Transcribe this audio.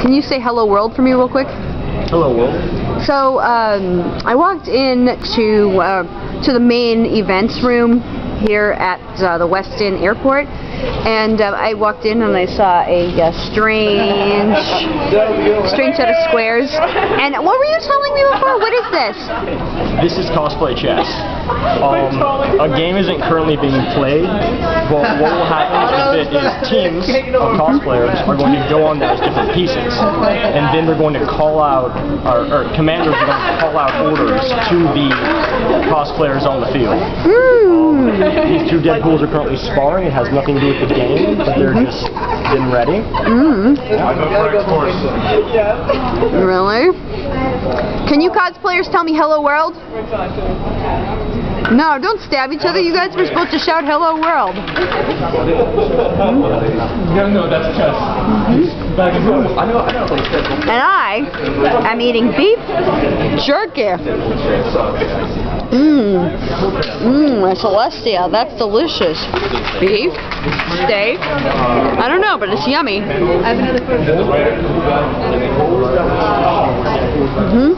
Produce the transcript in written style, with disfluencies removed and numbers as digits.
Can you say hello world for me real quick? Hello world. So I walked in to the main events room here at the Westin Airport, and I walked in and I saw a strange set of squares. And what were you telling me before? What is this? This is cosplay chess. A game isn't currently being played, but what will happen with it is teams of cosplayers are going to go on there as different pieces, and then they're going to call out, or commanders are going to call out orders to the cosplayers on the field. These two Deadpools are currently sparring. It has nothing to do with the game, but they're just getting ready. Really? Can you cosplayers tell me hello world? No, don't stab each other. You guys were supposed to shout hello world. No, that's chess. Back and forth. And I am eating beef jerky. Celestia, that's delicious. Beef, steak, I don't know, but it's yummy. I have another